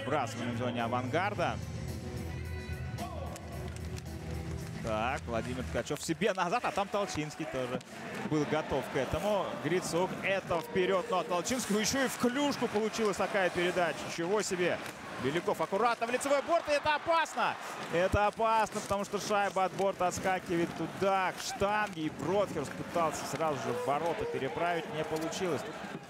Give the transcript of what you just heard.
вбрасывание в зоне авангарда. Так, Владимир Ткачев себе назад, а там Толчинский тоже был готов к этому. Грицук, это вперед, но от Толчинского еще и в клюшку получилась такая передача. Чего себе. Беляков аккуратно в лицевой борт, и это опасно. Это опасно, потому что шайба от борта отскакивает туда, к штанге. И Бродхерст пытался сразу же в ворота переправить, не получилось.